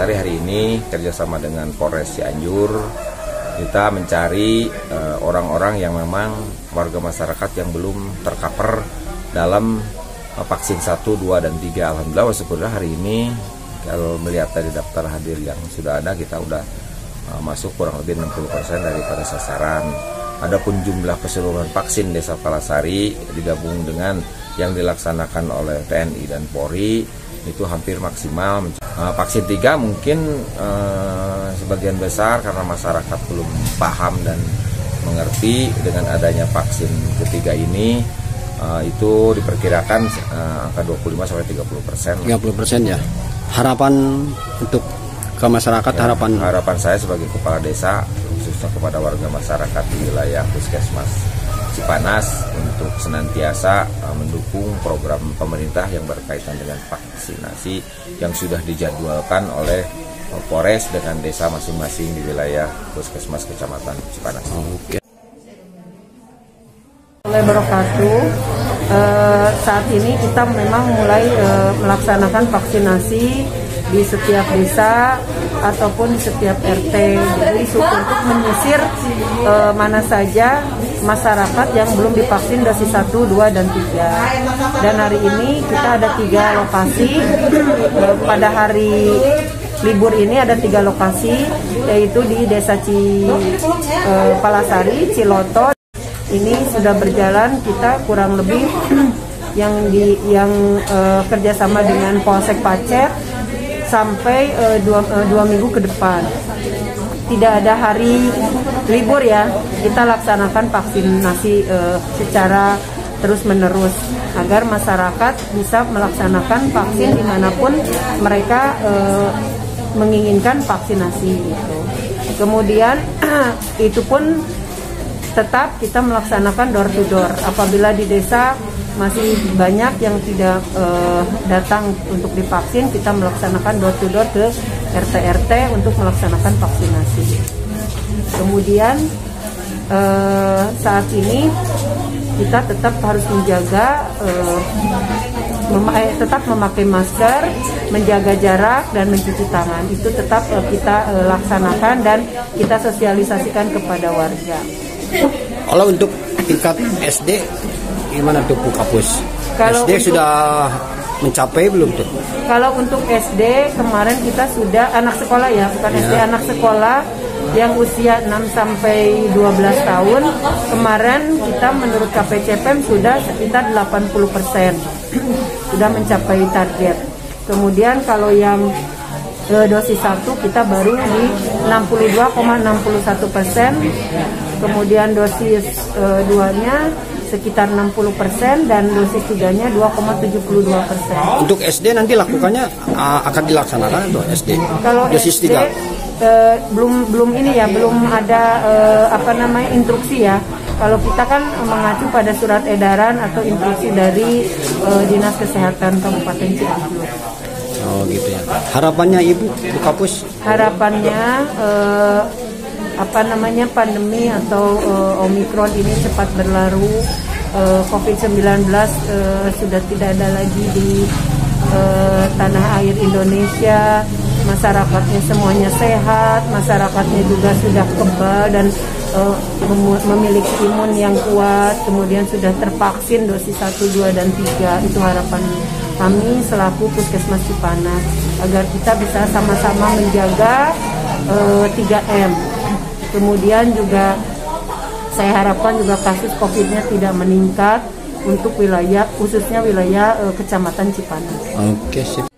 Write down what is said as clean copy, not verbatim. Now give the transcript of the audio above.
Palasari hari ini kerjasama dengan Polres Cianjur, kita mencari orang-orang yang memang warga masyarakat yang belum tercover dalam vaksin 1, 2, dan 3. Alhamdulillah syukurlah hari ini kalau melihat dari daftar hadir yang sudah ada, kita udah masuk kurang lebih 60% daripada sasaran. Adapun jumlah keseluruhan vaksin Desa Palasari digabung dengan yang dilaksanakan oleh TNI dan Polri itu hampir maksimal. Vaksin 3 mungkin sebagian besar karena masyarakat belum paham dan mengerti dengan adanya vaksin ketiga ini, itu diperkirakan angka 25-30%. 30% ya. Harapan untuk ke masyarakat, ya, harapan saya sebagai kepala desa, khususnya kepada warga masyarakat di wilayah Puskesmas Cipanas untuk senantiasa mendukung program pemerintah yang berkaitan dengan vaksinasi yang sudah dijadwalkan oleh Polres dengan desa masing-masing di wilayah Puskesmas Kecamatan Cipanas. Oke. Wabarakatuh. Saat ini kita memang mulai melaksanakan vaksinasi di setiap desa ataupun di setiap RT. Jadi untuk menyisir mana saja masyarakat yang belum divaksin dosis 1, 2, dan 3. Dan hari ini kita ada 3 lokasi. Pada hari libur ini ada 3 lokasi, yaitu di Desa Palasari, Ciloto. Ini sudah berjalan kita kurang lebih yang kerjasama dengan Polsek Pacet sampai 2 minggu ke depan. Tidak ada hari libur ya, kita laksanakan vaksinasi secara terus-menerus agar masyarakat bisa melaksanakan vaksin dimanapun mereka menginginkan vaksinasi gitu. Kemudian itu pun tetap kita melaksanakan door to door. Apabila di desa masih banyak yang tidak datang untuk divaksin, kita melaksanakan door to door ke RT-RT untuk melaksanakan vaksinasi. Kemudian saat ini kita tetap harus menjaga tetap memakai masker, menjaga jarak, dan mencuci tangan. Itu tetap kita laksanakan dan kita sosialisasikan kepada warga. Kalau untuk tingkat SD gimana tuh Bu Kapus? Kalau SD sudah mencapai belum tuh? Kalau untuk SD kemarin kita sudah anak sekolah ya, bukan SD, anak sekolah yang usia 6 sampai 12 tahun. Kemarin kita menurut KPCPM sudah sekitar 80%. Sudah mencapai target. Kemudian kalau yang dosis 1 kita baru di 62,61%. Kemudian dosis 2-nya sekitar 60% dan dosis 3-nya 2,72%. Untuk SD nanti lakukannya akan dilaksanakan atau SD? Kalau dosis SD 3 belum ini ya, belum ada instruksi ya. Kalau kita kan mengacu pada surat edaran atau instruksi dari Dinas Kesehatan Kabupaten Cianjur. Oh gitu ya. Harapannya Ibu Bu Kapus? Harapannya pandemi atau Omikron ini cepat berlalu, COVID-19 sudah tidak ada lagi di tanah air Indonesia, masyarakatnya semuanya sehat, masyarakatnya juga sudah kebal dan memiliki imun yang kuat, kemudian sudah tervaksin dosis 1, 2, dan 3. Itu harapan kami selaku Puskesmas Cipanas agar kita bisa sama-sama menjaga 3M. Kemudian juga saya harapkan juga kasus COVID-nya tidak meningkat untuk wilayah, khususnya wilayah Kecamatan Cipanas. Oke, sip.